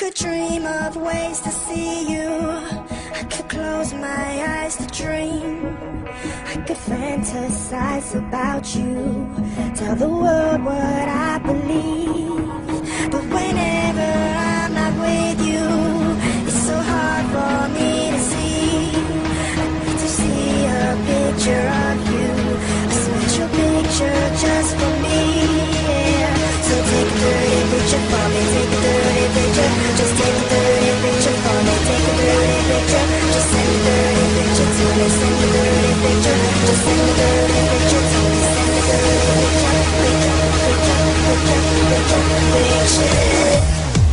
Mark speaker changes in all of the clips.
Speaker 1: could dream of ways to see you. I could close my eyes to dream. I could fantasize about you. Tell the world what I believe. But whenever I'm not with you, it's so hard for me to see. I need to see a picture of you, a special picture just for me, yeah. So take a dirty picture for me, take a dirty picture. Just take a dirty picture for me, take a dirty picture. Just send a dirty picture to me, send a dirty picture. Just send a dirty picture to me, send a dirty picture. Picture.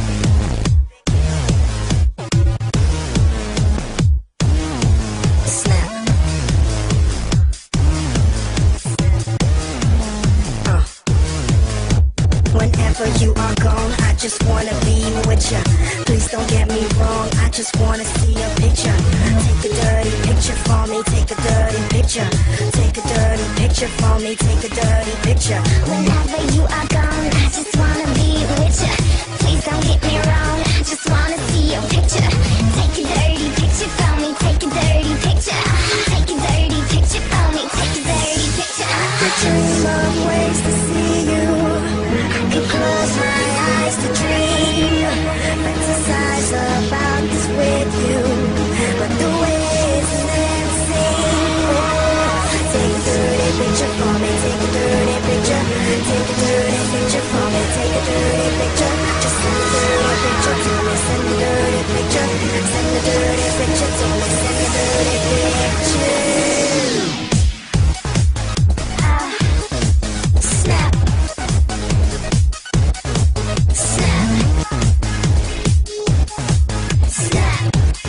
Speaker 1: Whenever you are gone, I just wanna be with ya. Please don't get me wrong, I just wanna see a picture. Take a dirty picture for me, take a dirty picture. Take a dirty picture for me, take a dirty picture.
Speaker 2: Whenever you are gone, I just wanna be with ya. Please don't get me wrong, I just wanna see your picture. Take a dirty picture for me, take a dirty picture. Take a dirty picture for me, take a dirty picture.
Speaker 1: I dream of ways to see you. I could close my eyes to dream. Fantasize about this with you. But the way it's never seen. Take a dirty picture for me, take a dirty picture. Take a dirty picture for me, take a dirty picture. Just send a dirty picture to me, send a dirty picture. Send a dirty picture to me, send a dirty picture.
Speaker 2: Snap. Snap. Snap.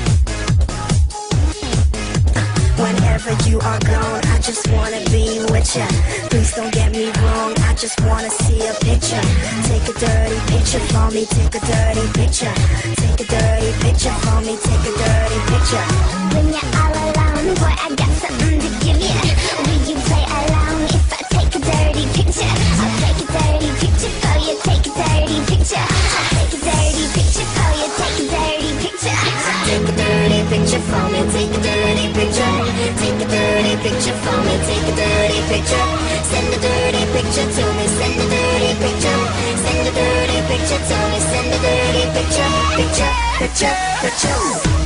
Speaker 1: Whenever you are gone, I just wanna be with ya. Please don't get me wrong, I just wanna see a picture. Take a dirty picture for me, take a dirty picture. Take a dirty picture for me, take a dirty picture.
Speaker 2: When you're all alone, boy, I got something to give you. Will you play along if I take a dirty picture? I'll take a dirty picture for you, take a dirty picture. I'll take a dirty picture for you, take a dirty picture.
Speaker 1: Take a dirty picture for me, take a dirty picture. Take a dirty picture for me, take a dirty picture. Send a dirty picture to me, send a dirty picture. Send a dirty picture to me, send a dirty picture. Picture, picture, picture.